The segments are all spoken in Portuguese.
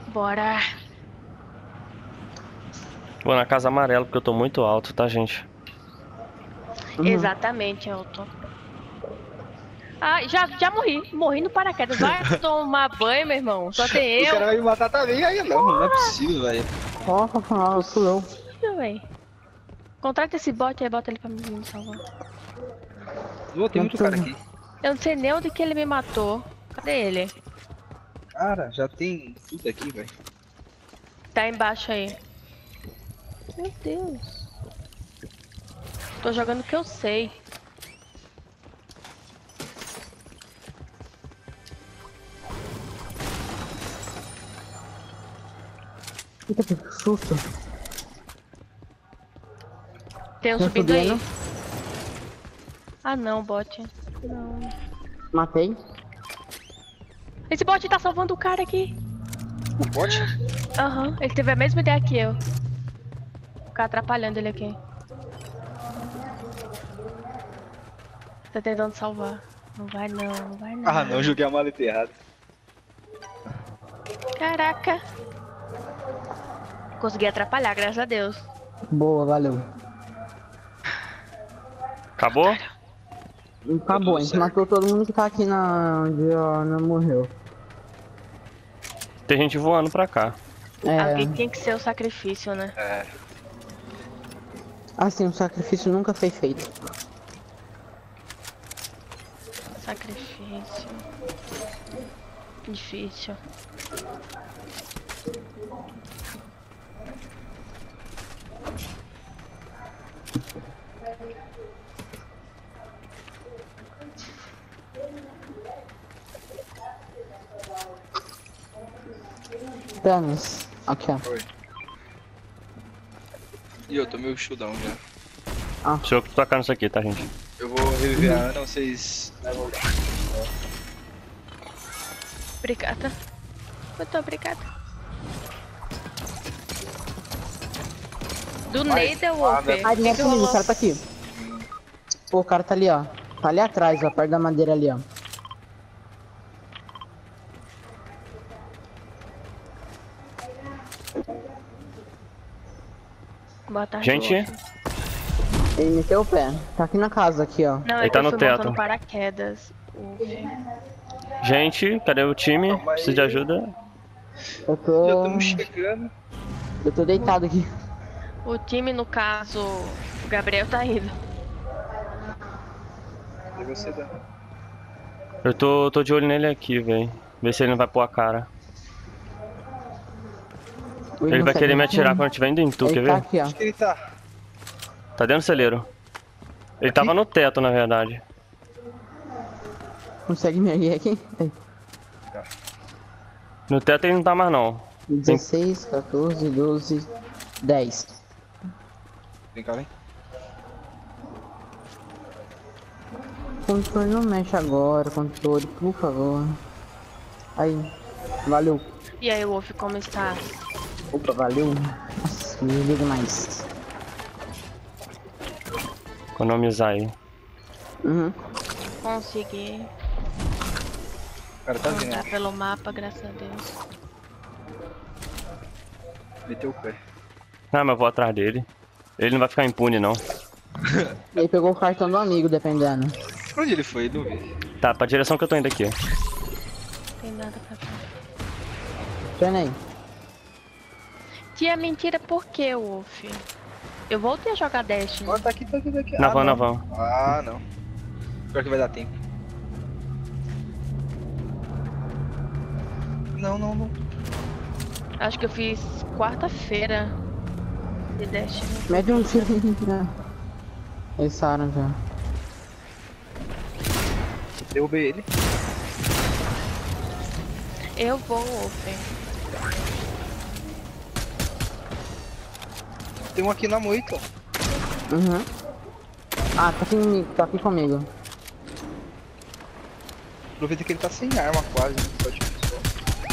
Bora. Vou na casa amarela porque eu tô muito alto, tá, gente? Exatamente, Elton. Ah, já morri. Morri no paraquedas. Vai tomar banho, meu irmão. Só tem O eu. cara vai me matar também, aí não é possível, velho. Sou eu. Ih, véi. Contrata esse bot aí, bota ele pra mim me salvar. Ô, tem muito cara aqui. Eu não sei nem onde que ele me matou. Cadê ele? Cara, já tem tudo aqui, velho. Tá embaixo aí. Meu Deus. Tô jogando o que eu sei. Eita, que susto. Tem um Tá subindo aí. subindo. Ah não, bot. Não. Matei. Esse bot tá salvando o cara aqui. O bot? Aham, ele teve a mesma ideia que eu. Ficar atrapalhando ele aqui. Tá tentando salvar. Não vai não, não vai não. Ah, não, joguei a maleta errada. Caraca. Consegui atrapalhar, graças a Deus. Boa, valeu. Acabou? Acabou, a gente matou todo mundo que tá aqui na onde não morreu. Tem gente voando pra cá. Alguém tem que ser o sacrifício, né? É. Assim, o sacrifício nunca foi feito. Sacrifício. Difícil. Thanos. Aqui, ó. Foi. E eu tô meio chudão já. Deixa eu tocar nisso aqui, tá, gente? Eu vou reviver a Ana, vocês... Obrigada. Muito obrigada. Do Neida, Wolf. Ai, não é comigo, o cara tá aqui. Pô, o cara tá ali, ó. Tá ali atrás, ó, perto da madeira ali, ó. Boa tarde, Gente, Wolf. Ele meteu o pé. Tá aqui na casa, aqui, ó. Não, Ele tá eu no fui teto. montando paraquedas. Wolf. gente, cadê o time? Calma aí. Precisa de ajuda? Eu Já tô... estamos chegando. Eu tô deitado aqui. O time, no caso, o Gabriel tá indo. E você dá. Eu tô de olho nele aqui, velho. Ver se ele não vai pôr a cara. Ele vai querer me atirar quando eu estiver indo em tu, quer Ele tá ver? aqui, ó. Onde que ele tá? Tá dentro do celeiro. Ele tava no teto, na verdade. Consegue me erguer aqui? Aí. No teto ele não tá mais, não. 16, 14, 12, 10. Vem cá, vem. Controle não mexe agora, controle, por favor. Aí, valeu. E aí, Wolf, como está? Opa, valeu. Nossa, me liga mais. Economizar aí. Uhum. Consegui O cara tá vindo. andar pelo mapa, graças a Deus. Meteu o pé. Ah, mas eu vou atrás dele. Ele não vai ficar impune, não. Ele pegou o cartão do amigo, dependendo. Pra onde ele foi? Não vi. Tá, pra direção que eu tô indo aqui. Tem nada pra cá. Pera aí. Tia, mentira, por que, Wolf? Eu voltei a jogar Destiny. Ó, tá aqui, tá aqui, tá aqui. Na van, na não. van. Ah, não. Pior que vai dar tempo. Não, não, não. Acho que eu fiz quarta-feira de Destiny. Mete um tiro em... Eles saram já. Derrubei ele. Eu vou, Wolf. Tem um aqui na moita. Uhum. Ah, tá aqui comigo. Aproveita que ele tá sem arma quase. Né? Pode pessoal.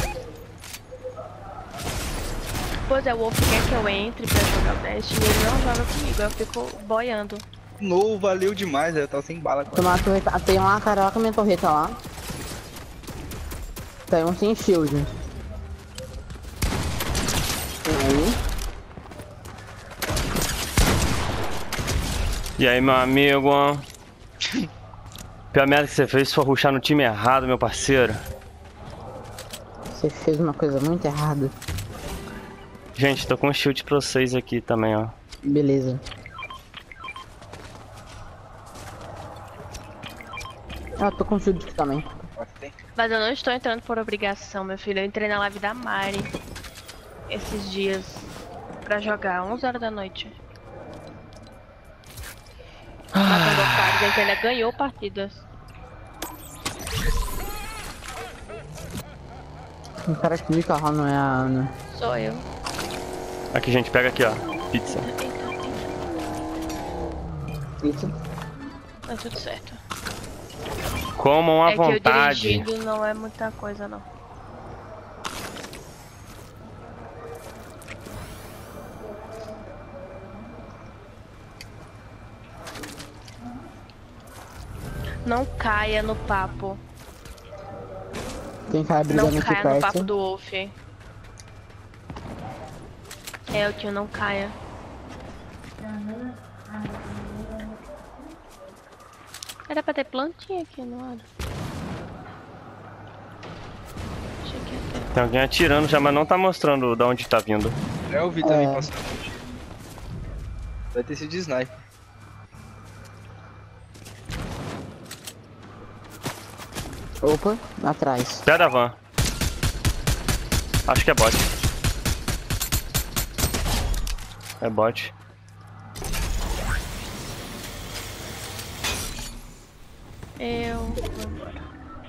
Pois é, o Wolf quer que eu entre pra jogar o Destiny e ele não joga comigo, eu fico boiando. No, valeu demais, eu tava sem bala. Tem uma torreta, tem uma cara com a minha torreta lá. Tem um sem shield. E aí, meu amigo? Pior merda que você fez foi rushar no time errado, meu parceiro. Você fez uma coisa muito errada. Gente, tô com um shield pra vocês aqui também, ó. Beleza. Ah, tô com shield aqui também. Mas eu não estou entrando por obrigação, meu filho. Eu entrei na live da Mari esses dias pra jogar 11 horas da noite. Matando otários, a gente ainda ganhou partidas. O cara que de carro não é a Ana. Sou eu. Aqui, gente, pega aqui, ó. Pizza. Isso. Tá tudo certo. Comam à É que eu vontade. dirigindo não é muita coisa, não. Não caia no papo. Tem cara brigando Não aqui caia no papo perto. do Wolf. É, o tio não caia. Era pra ter plantinha aqui no lado. Achei que ia ter. Tem alguém atirando já, mas não tá mostrando de onde tá vindo. Eu vi também É. passando. Vai ter sido de sniper. Opa, atrás. Pé da van. Acho que é bot. É bot. Eu vou embora.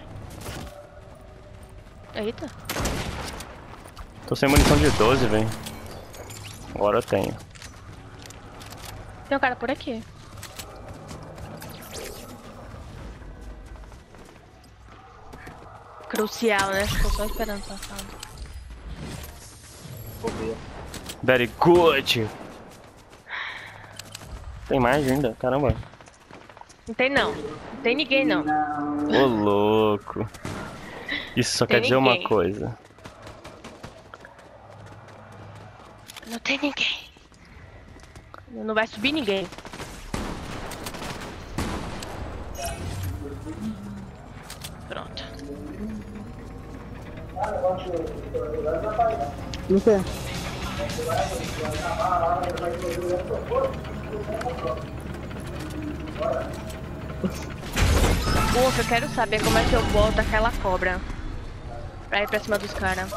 Eita. Tô sem munição de 12, velho. Agora eu tenho. Tem um cara por aqui. Crucial, né? Ficou só esperando safado. Vou ver. Very good. Tem mais ainda? Caramba. Não tem não. Não tem ninguém não. Ô louco. Isso só Tem quer dizer uma ninguém. coisa. Não tem ninguém. Não vai subir ninguém. Pronto. Não sei. Ufa, eu quero saber como é que eu volto aquela cobra. Pra ir pra cima dos caras.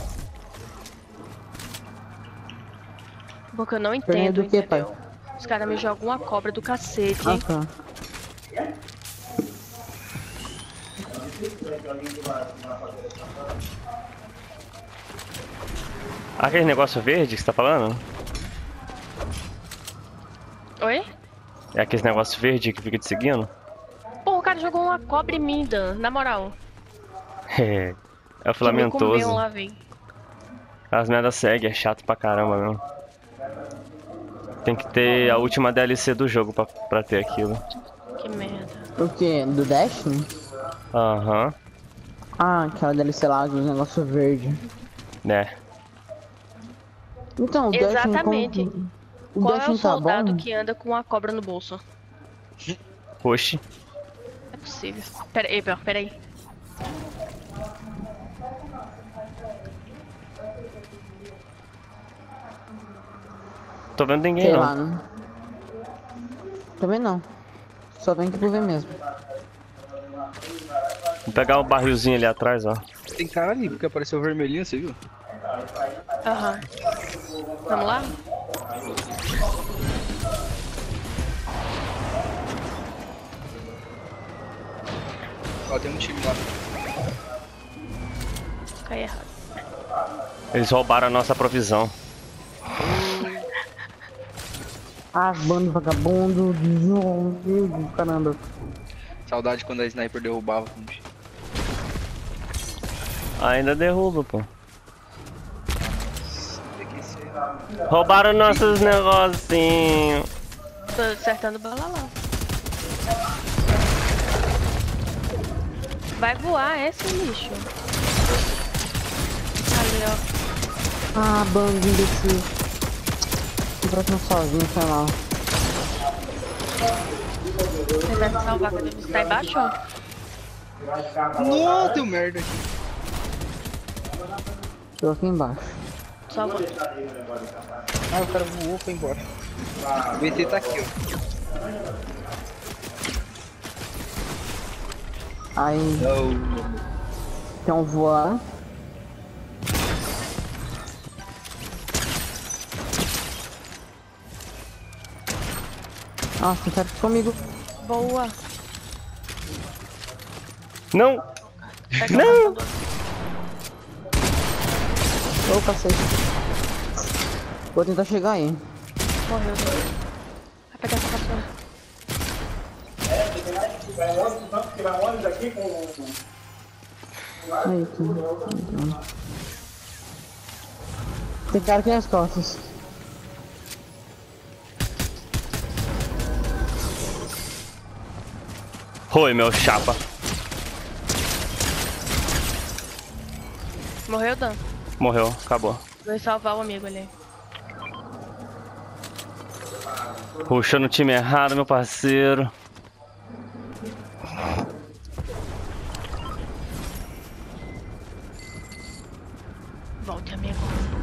Porque eu não entendo, do que, entendeu? pai? Os caras me jogam uma cobra do cacete. Ah, tá. Aquele negócio verde que você tá falando? Oi? É aquele negócio verde que fica te seguindo? Pô, o cara jogou uma cobra em mim, Dan, na moral. É o Que me Flamentoso. comeu lá, véi. As merdas seguem, é chato pra caramba mesmo. Tem que ter a última DLC do jogo pra ter aquilo. Que merda. O que? Do Destiny? Aham, Ah, aquela DLC lá dos negócios verdes. né. Então, o Exatamente. Destiny... O Qual é o Destiny tá soldado bom? que anda com uma cobra no bolso? Oxi. É possível. Pera aí, pera aí. Tô vendo ninguém Sei não. lá, não. Também não. Só vem aqui por ver mesmo. Vou pegar o barrilzinho ali atrás, ó. Tem cara ali, porque apareceu vermelhinho, você viu? Aham. Vamos lá? Ó, tem um time lá. Cai errado. Eles roubaram a nossa provisão. Ah, bando vagabundo. Meu Deus, caramba. Saudade quando a sniper derrubava um time. Ainda derruba, pô. Tem que ser. Roubaram nossos negocinhos. Tô acertando bala lá. Vai voar esse lixo. Ali, ó. Ah, bando imbecil. O próximo sozinho, foi mal. Você vai me salvar quando você tá embaixo? Não, deu merda aqui. Tô aqui embaixo. Salva. Ah, o cara voou pra embora. O BT tá aqui, ó. Aí, Não. tem um voar. Nossa, tem cara aqui comigo. Boa. Não! Pega Não! o passador. Ô, cacete. Vou tentar chegar aí. Morreu. Vai pegar essa vassoura. Aí, tem cara aqui nas costas. Oi, meu chapa. Morreu, Dan? Morreu, acabou. Vou salvar o amigo ali. Puxou no time errado, meu parceiro. Volte, amigo.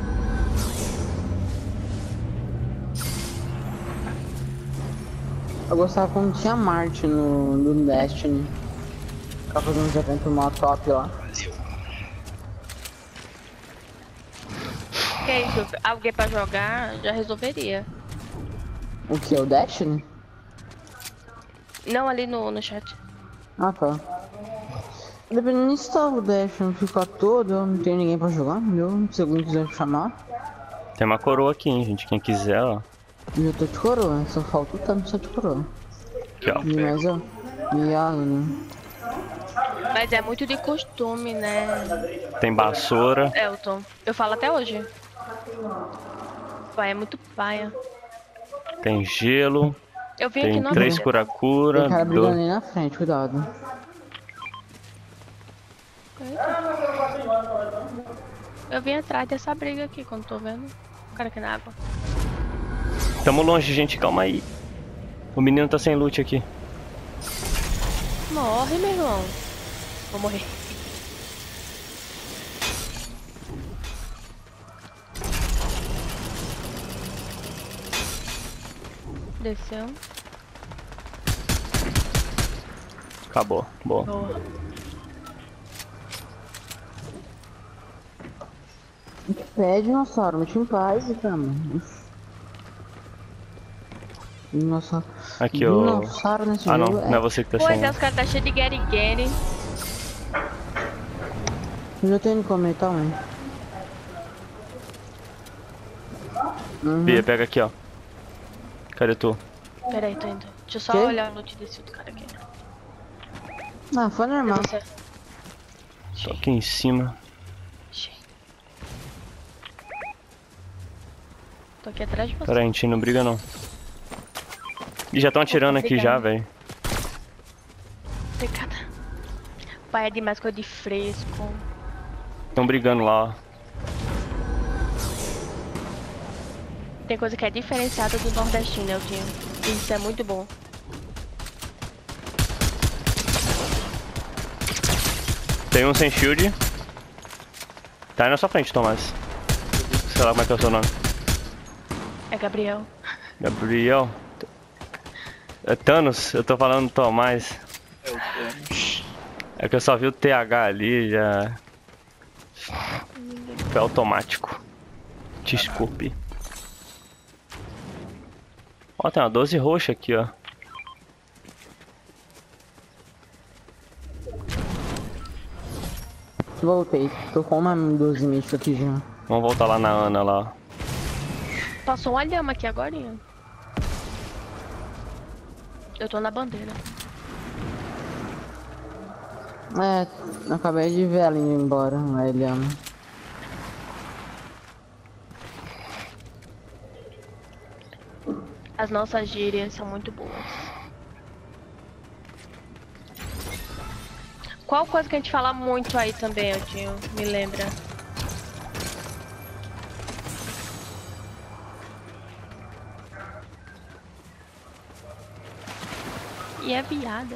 Eu gostava quando tinha Marte no Destiny. Ficava fazendo uns eventos mó top lá. Que isso? Alguém pra jogar já resolveria. O que? O Destiny? Não ali no chat. Ah, tá. Dependendo de instalar o Destiny, ficar todo, não tem ninguém pra jogar, viu? Se alguém quiser chamar. Tem uma coroa aqui, hein, gente. Quem quiser, ó. E eu tô de coroa, só falta o tanto só de coroa. Aqui, ó. E mais ó. E a né? Mas é muito de costume, né, Tem vassoura. Elton? Eu falo até hoje. Pai, é muito paia. Tem gelo. Eu vim aqui Tem no 3 amigo. cura-cura. Tem cara brigando ali na frente, cuidado. Eu vim atrás dessa briga aqui, quando tô vendo o cara aqui na água. Tamo longe, gente. Calma aí. O menino tá sem loot aqui. Morre, meu irmão. Vou morrer. Desceu. Acabou. Boa. Boa. Pede, dinossauro, mete em paz, cara. Dinossauro. Aqui, ó. Dinossauro nesse Ah, não. jogo Não é você que tá Pois sem. é, os caras tá cheio de Gary Gary. Eu já tenho que comer também. Bia, pega aqui, ó. Cadê tu? Pera aí, tô indo. Deixa eu só Quê? olhar o loot desse outro cara aqui. Ah, foi É normal. você. Tô aqui em cima. Achei. Tô aqui atrás de você. Pera aí, a gente não briga, não. Ih, já estão atirando aqui já, velho. Obrigada. Pai, é demais coisa de fresco. Estão brigando lá, ó. Tem coisa que é diferenciada do nordestino, eu tinha. Isso é muito bom. Tem um sem shield. Tá aí na sua frente, Tomás. Sei lá como é que é o seu nome. É Gabriel. Gabriel. É Thanos? Eu tô falando Tomás. É o Thanos. É que eu só vi o TH ali, já... Foi automático. Desculpe. Ó, tem uma 12 roxa aqui, ó. Voltei. Tô com uma 12 mística aqui já. Vamos voltar lá na Ana, lá, ó. Passou uma lhama aqui agora. Eu tô na bandeira. É, acabei de ver ela indo embora, a Eliana. As nossas gírias são muito boas. Qual coisa que a gente fala muito aí também, Eldinho? Me lembra. E é viada.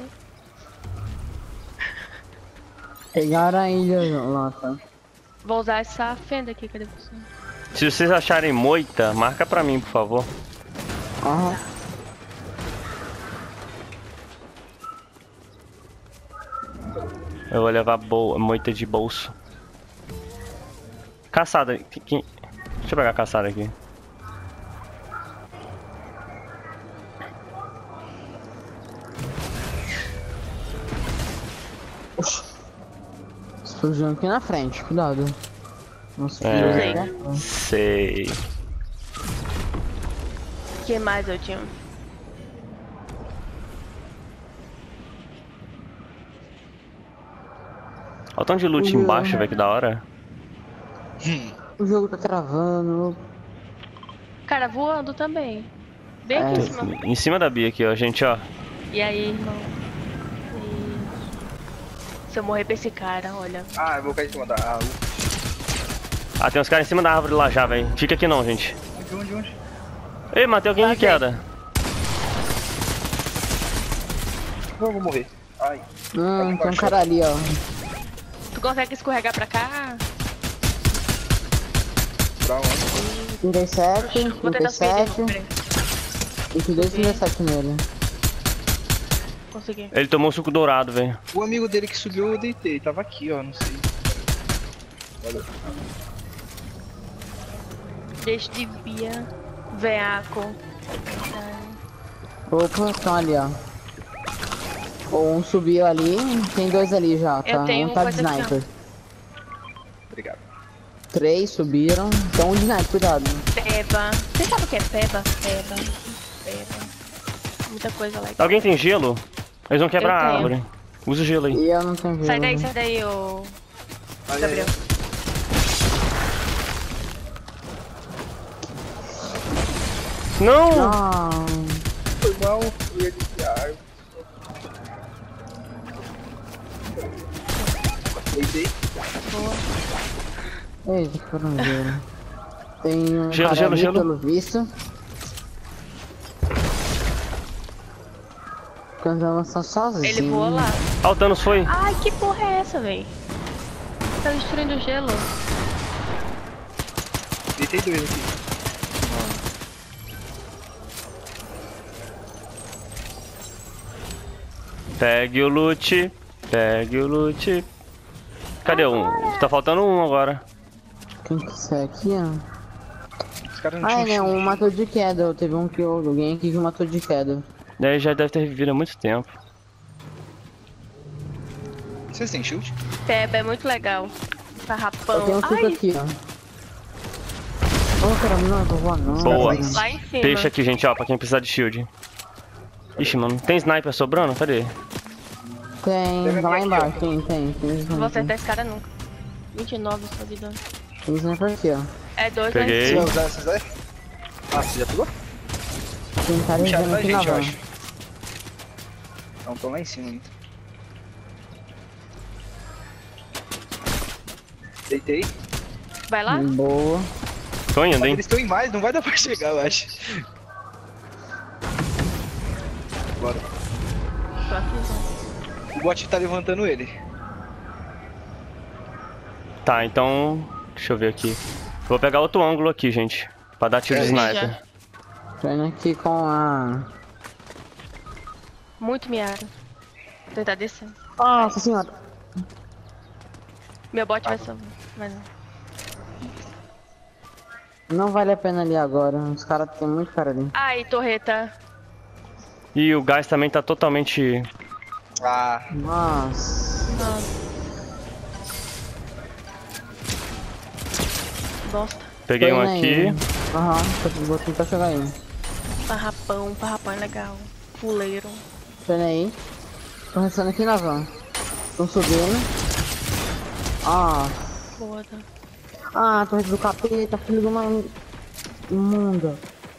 Pegaram a ilha lá, tá? Vou usar essa fenda aqui, cadê você? Se vocês acharem moita, marca pra mim, por favor. Aham. Eu vou levar moita de bolso. Caçada. Deixa eu pegar a caçada aqui. Explodiu aqui na frente, cuidado. Nossa, É, sei. O que mais eu tinha? Olha o tanto de loot embaixo, velho, que da hora. O jogo tá travando. Cara, voando também. Bem aqui em cima. Em cima da Bia aqui, ó, gente, ó. E aí, irmão? Se eu morrer pra esse cara, olha. Ah, eu vou cair em cima da árvore. Ah, tem uns caras em cima da árvore lá já, velho. Fica aqui não, gente. Onde? Ei, matei alguém de queda. Não, eu vou morrer. Ai. Tem um cara ali, ó. Tu consegue escorregar pra cá? Pra onde? 37, Vou tentar 37. perder. 22, 37 nele. Consegui. Ele tomou suco dourado, velho. O amigo dele que subiu eu deitei. Tava aqui, ó. Não sei. Valeu. Deixa de via. Veaco. Opa, estão ali, ó. Um subiu ali, tem dois ali já, tá? Eu tenho Um tá de coisa aqui, ó. sniper. Obrigado. 3 subiram, então um de sniper, cuidado. Peba. Você sabe o que é peba? Peba. Muita coisa lá. Alguém tem gelo? Eles vão quebrar Eu a tenho. árvore. Usa o gelo aí. E eu não tenho Sai gelo. daí, ô Aí, Gabriel. Não! Não. Foi mal. Eu ia desviar. Deitei. Eita, que foram gelo. Tem um Gelo, cara gelo, ali, gelo. pelo visto. Cantando só sozinho. Ele voou lá. Ah, o Thanos foi. Ai, que porra é essa, véi? Tá destruindo o gelo. Deitei dois aqui. Pegue o loot. Pegue o loot. Cadê um? Tá faltando um agora. Quem que isso é aqui, ó? Os caras não Ah, tinham né? Um chute. matou de queda. Teve um que alguém aqui que matou de queda. Daí já deve ter revivido há muito tempo. Vocês têm shield? Peba é muito legal. Eu Farrapão. tenho um suco Ai, aqui, ó. Ô, caramba, não, eu vou voar não. Boa. lá em cima. Peixe aqui, gente, ó, pra quem precisar de shield. Ixi, mano, tem sniper sobrando? Cadê? Tem, tá lá embaixo, tem Não vou acertar esse cara nunca. 29 sua vida. Tem sniper aqui, ó. É 2 Peguei. Você vai usar essas daí? Ah, você já pegou? Tem cara Puxaram vendo da aqui na gente, eu van. acho. Não, estão lá em cima ainda. Deitei. Vai lá? Boa. Tô indo, Mas hein? eles estão em mais, não vai dar pra chegar, eu acho. Bora. Tô aqui já. O bot tá levantando ele. Tá, então. Deixa eu ver aqui. Vou pegar outro ângulo aqui, gente. Pra dar tiro de É, sniper. Tô indo aqui com a... Muito miado. Vou tentar descer. Nossa senhora. Meu bot vai salvar. Vai não. Não vale a pena ali agora. Os caras tem muito cara ali. Ai, torreta. E o gás também tá totalmente. Ah, Nossa. Nossa. Bosta. Peguei um Tô indo aqui. aí. Aham, vou tentar chegar aí. Farrapão é legal. Fuleiro. Tô indo aí. Tô restando aqui na van. Tô subindo. Ah, Foda. torre do capeta, filho de uma imunda.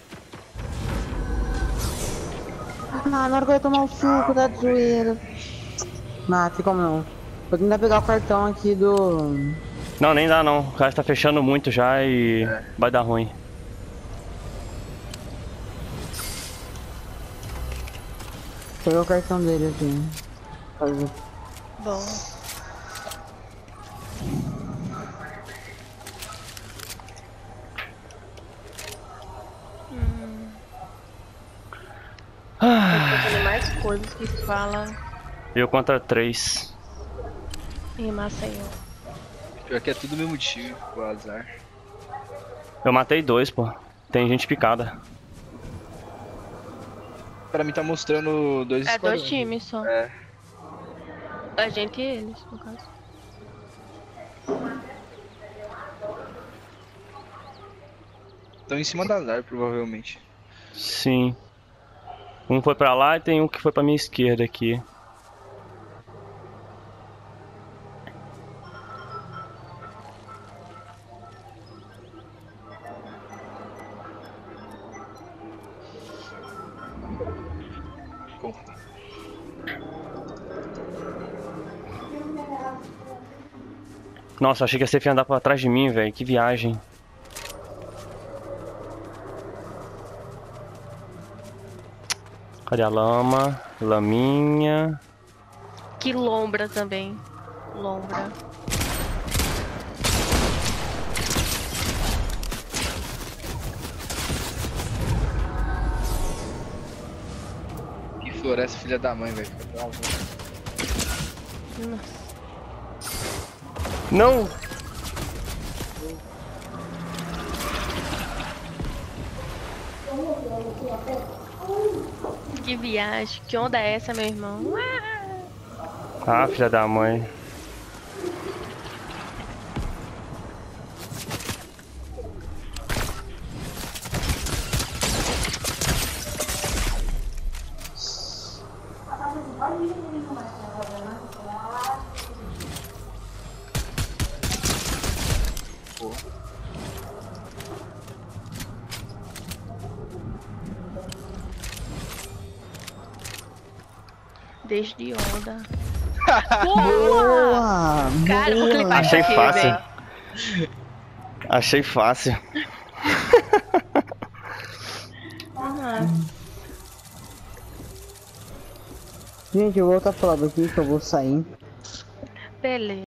Ah, na hora que eu ia tomar o suco da zoeira. Não, tem como não. Vou tentar pegar o cartão aqui do... Não, nem dá não. O gás tá fechando muito já e vai dar ruim. pegar o cartão dele aqui. Fazer. Bom. Tô fazendo mais coisas que fala Eu contra 3. em Maceió. Pior que é tudo mesmo time, o azar. Eu matei 2, pô. Tem gente picada. Pra mim tá mostrando dois É esquadrões. 2 times só. É. A gente e eles, no caso. Estão em cima da azar, provavelmente. Sim. Um foi pra lá e tem um que foi pra minha esquerda aqui. Porra. Nossa, achei que a Safe ia andar pra trás de mim, velho. Que viagem. Cadê a lama? Laminha. Que lombra também. Lombra. Que floresta, filha da mãe, velho. Nossa. Não! Que viagem. Que onda é essa, meu irmão? Ah, filha da mãe. Desde onda. Boa! Cara, vou clipar isso Achei aqui, fácil. velho. Achei fácil. Gente, eu vou outra prova aqui que eu vou sair. Beleza.